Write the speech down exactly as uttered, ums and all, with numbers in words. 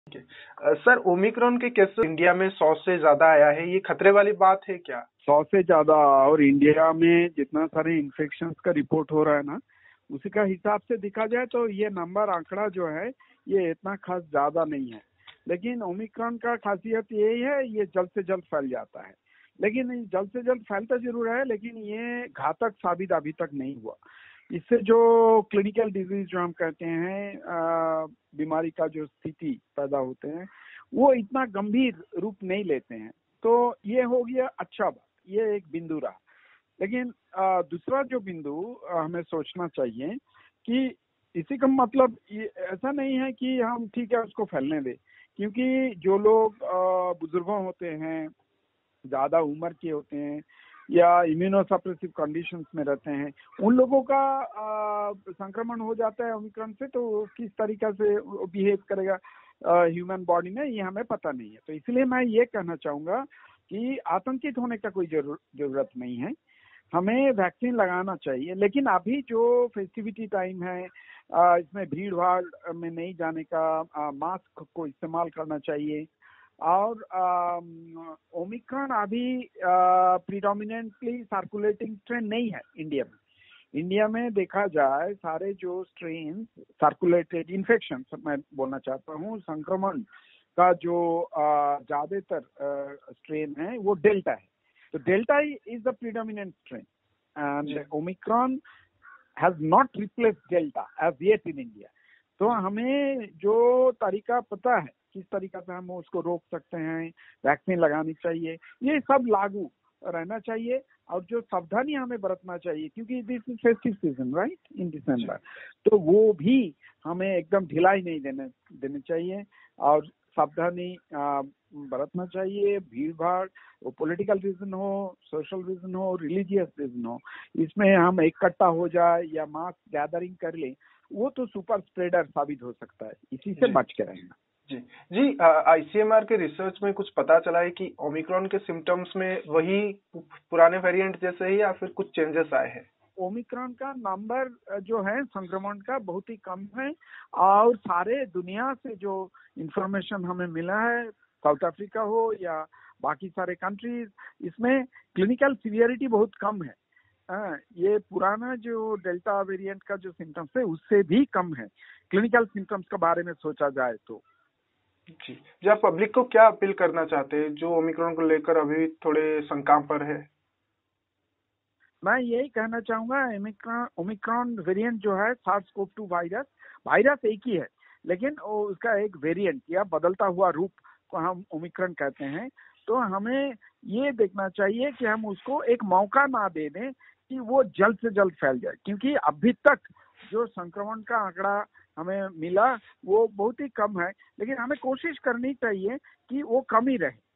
अ, sir, omicron के cases India में सौ से ज्यादा आया है, ये खतरे वाली बात है क्या? सौ से ज्यादा। और इंडिया में जितना सारे इन्फेक्शन का रिपोर्ट हो रहा है ना, उसी का हिसाब से देखा जाए तो ये नंबर आंकड़ा जो है ये इतना खास ज्यादा नहीं है। लेकिन ओमिक्रॉन का खासियत यही है, ये जल्द से जल्द फैल जाता है। लेकिन जल्द से जल्द फैलता जरूर है, लेकिन ये घातक साबित अभी तक नहीं हुआ। इससे जो क्लिनिकल डिजीज जो हम कहते हैं, बीमारी का जो स्थिति पैदा होते हैं, वो इतना गंभीर रूप नहीं लेते हैं। तो ये हो गया अच्छा बात, ये एक बिंदु रहा। लेकिन आ, दूसरा जो बिंदु हमें सोचना चाहिए कि इसी का मतलब ये ऐसा नहीं है कि हम ठीक है उसको फैलने दें, क्योंकि जो लोग बुजुर्गों होते हैं, ज्यादा उम्र के होते हैं या इम्यूनोसप्रेसिव कंडीशंस में रहते हैं, उन लोगों का आ, संक्रमण हो जाता है ओमिक्रॉन से, तो किस तरीके से बिहेव करेगा ह्यूमन बॉडी में, ये हमें पता नहीं है। तो इसलिए मैं ये कहना चाहूंगा कि आतंकित होने का कोई जरूर, जरूरत नहीं है। हमें वैक्सीन लगाना चाहिए। लेकिन अभी जो फेस्टिविटी टाइम है, आ, इसमें भीड़ भाड़ में नहीं जाने का, मास्क को इस्तेमाल करना चाहिए। और ओमिक्रॉन अभी प्रीडोमिनेंटली सर्कुलेटिंग स्ट्रेन नहीं है इंडिया में। इंडिया में देखा जाए सारे जो स्ट्रेन सर्कुलेटेड इन्फेक्शन, मैं बोलना चाहता हूँ, संक्रमण का जो ज्यादातर स्ट्रेन है वो डेल्टा है। तो delta is the predominant strain and omicron has not replaced delta as yet in India. तो हमें जो तरीका पता है किस तरीका से हम उसको रोक सकते हैं, वैक्सीन लगानी चाहिए, ये सब लागू रहना चाहिए। और जो सावधानी हमें बरतना चाहिए, क्योंकि this is festive season right in December, तो वो भी हमें एकदम ढिलाई नहीं देने देनी चाहिए और सावधानी बरतना चाहिए। भीड़ भाड़, वो पॉलिटिकल रीजन हो, सोशल रीजन हो, रिलीजियस रीजन हो, इसमें हम इकट्ठा हो जाए या मास गैदरिंग कर ले, वो तो सुपर स्प्रेडर साबित हो सकता है। इसी से बच के रहना। जी जी आईसीएमआर के रिसर्च में कुछ पता चला है कि ओमिक्रॉन के सिम्टम्स में वही पुराने वेरिएंट जैसे ही या फिर कुछ चेंजेस आए हैं? ओमिक्रॉन का नंबर जो है संक्रमण का बहुत ही कम है, और सारे दुनिया से जो इंफॉर्मेशन हमें मिला है, साउथ अफ्रीका हो या बाकी सारे कंट्रीज, इसमें क्लिनिकल सीवियरिटी बहुत कम है। आ, ये पुराना जो डेल्टा वेरिएंट का जो सिम्टम्स है उससे भी कम है क्लिनिकल सिम्टम्स के बारे में सोचा जाए तो। जी जी आप पब्लिक को क्या अपील करना चाहते हैं जो ओमिक्रॉन को लेकर अभी थोड़े शंका पर है? मैं यही कहना चाहूंगा, ओमिक्रॉन ओमिक्रॉन वेरिएंट जो है SARS CoV two virus, virus एक ही है, लेकिन उसका एक वेरिएंट या बदलता हुआ रूप को हम ओमिक्रॉन कहते हैं। तो हमें ये देखना चाहिए कि हम उसको एक मौका ना दे दें कि वो जल्द से जल्द फैल जाए, क्योंकि अभी तक जो संक्रमण का आंकड़ा हमें मिला वो बहुत ही कम है। लेकिन हमें कोशिश करनी चाहिए कि वो कम ही रहे।